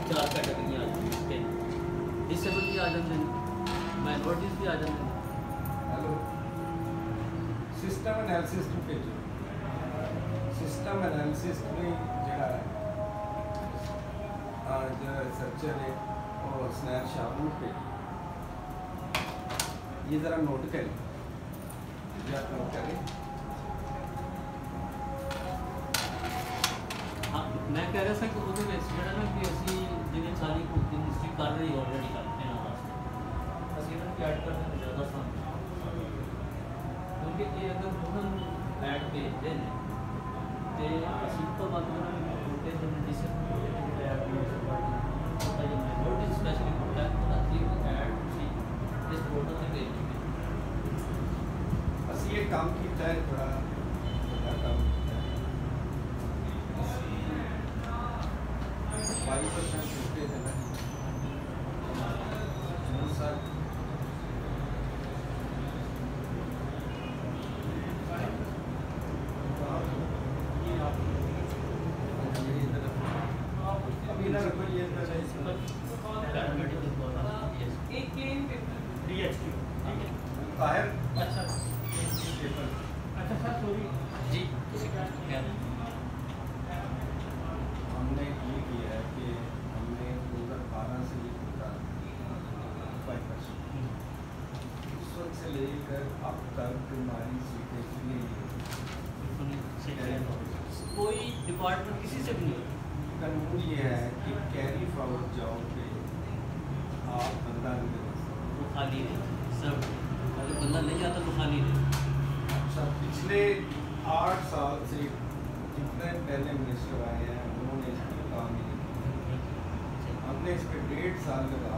4 کیٹیگریاں آ جاتی ہیں، ڈسیبل بھی آ جاتے ہیں، مائنورٹیز بھی آ جاتے ہیں. ہیلو سسٹم انالیسس تو بھیجو. سسٹم انالیسس میں جڑا ہے جو ریسرچر ہے وہ حسنین شاہور پہ یہ ذرا نوٹ کریں، یہ آپ نوٹ کریں. ہاں میں کہہ رہا تھا کہ وہ جڑا نا کہ اسی جن ساری یونیورسٹی کر رہی آلریڈی کرتے ہیں واسطے اسی انہوں ایڈ کرنے میں زیادہ سان کیونکہ یہ اگر انہوں ایڈ بھیجتے ہیں تو اسی تو بعد چھوٹے جن ڈسیبل ایڈ مائنورٹی اسپیشلی ہوتا ہے تو ایڈ اسی اس پورٹل سے بھیج دیں گے. اسی یہ کام کیتا ہے تھوڑا بڑا کام کیتا ہے. 5% چھوٹے ہیں نا سر ابھی نہ رکھو یہ طاہر اچھا سر سوری جی ہم نے یہ کیا ہے کہ ہم نے 2012 سے یہ ہوتا 5% اس وقت سے لے کر اب تک ہماری سیٹیں چلی کوئی ڈپارٹمنٹ کسی سے بھی نہیں. قانون یہ ہے کہ کیری فارورڈ جاؤ پہ آپ بندہ نہیں دے سکتے. وہ خالی ہے سر، اگر بندہ نہیں آتا تو خالی ہے. اچھا پچھلے 8 سال سے جتنے پہلے منسٹر آئے ہیں انہوں نے اس پہ کام نہیں کیا. ہم نے اس پہ 1.5 سال لگا